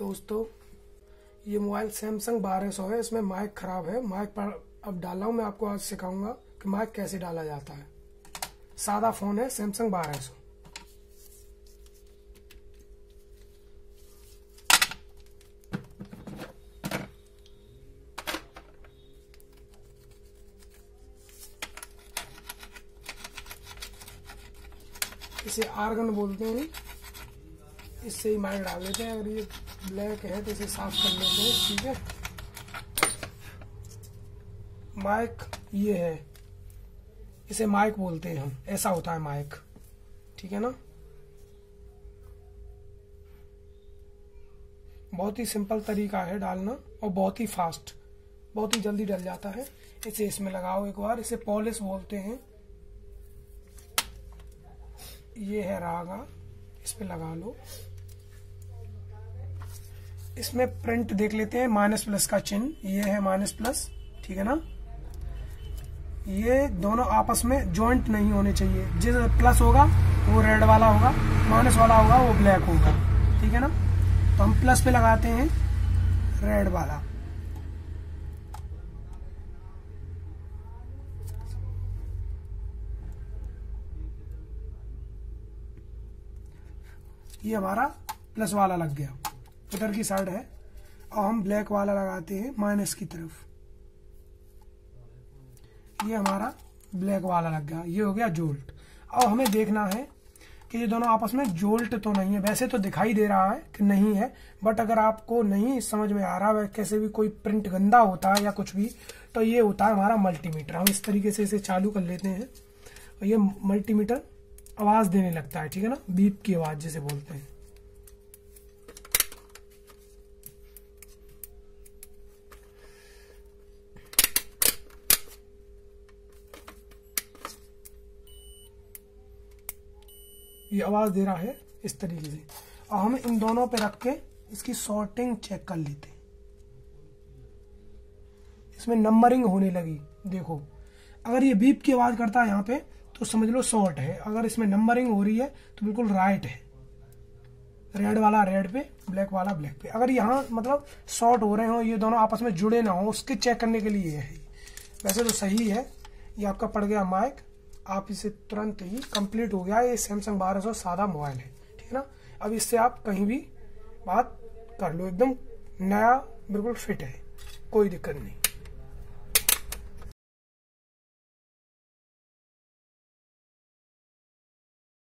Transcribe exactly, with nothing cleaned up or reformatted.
दोस्तों ये mobile Samsung बारह सौ है। इसमें माइक खराब है। माइक पर अब डाला हूँ। मैं आपको आज सिखाऊंगा कि माइक कैसे डाला जाता है। सादा फोन है सैमसंग बारह सौ। इसे आर्गन बोलते हैं। इससे ही माइक डाल लेते हैं। अगर ये ब्लैक है तो इसे साफ कर लेते हैं। ठीक है, माइक ये है, इसे माइक बोलते हैं हम। ऐसा होता है माइक। ठीक है ना। बहुत ही सिंपल तरीका है डालना और बहुत ही फास्ट, बहुत ही जल्दी डल जाता है। इसे इसमें लगाओ एक बार। इसे पॉलिश बोलते हैं। ये है रागा, इस पे लगा लो। इसमें प्रिंट देख लेते हैं, माइनस प्लस का चिन्ह। ये है माइनस प्लस। ठीक है ना। ये दोनों आपस में जॉइंट नहीं होने चाहिए। जिस प्लस होगा वो रेड वाला होगा, माइनस वाला होगा वो ब्लैक होगा। ठीक है ना। तो हम प्लस पे लगाते हैं रेड वाला। ये हमारा प्लस वाला लग गया, इधर की साइड है। और हम ब्लैक वाला लगाते हैं माइनस की तरफ। ये हमारा ब्लैक वाला लग गया। ये हो गया जोल्ट। अब हमें देखना है कि ये दोनों आपस में जोल्ट तो नहीं है। वैसे तो दिखाई दे रहा है कि नहीं है, बट अगर आपको नहीं समझ में आ रहा है, कैसे भी कोई प्रिंट गंदा होता है या कुछ भी, तो ये होता है हमारा मल्टीमीटर। हम इस तरीके से इसे चालू कर लेते हैं और ये मल्टीमीटर आवाज देने लगता है। ठीक है ना, बीप की आवाज जिसे बोलते हैं। ये आवाज दे रहा है इस तरीके से। और हम इन दोनों पे रख के इसकी सॉर्टिंग चेक कर लेते हैं। इसमें नंबरिंग होने लगी। देखो, अगर ये बीप की आवाज करता है यहाँ पे तो समझ लो शॉर्ट है। अगर इसमें नंबरिंग हो रही है तो बिल्कुल राइट है। रेड वाला रेड पे, ब्लैक वाला ब्लैक पे। अगर यहाँ मतलब शॉर्ट हो रहे हो, ये दोनों आपस में जुड़े ना हो, उसके चेक करने के लिए है। वैसे तो सही है। ये आपका पड़ गया माइक। आप इसे तुरंत ही कंप्लीट हो गया। ये सैमसंग बारह सौ सादा मोबाइल है। ठीक है ना। अब इससे आप कहीं भी बात कर लो, एकदम नया बिल्कुल फिट है, कोई दिक्कत नहीं।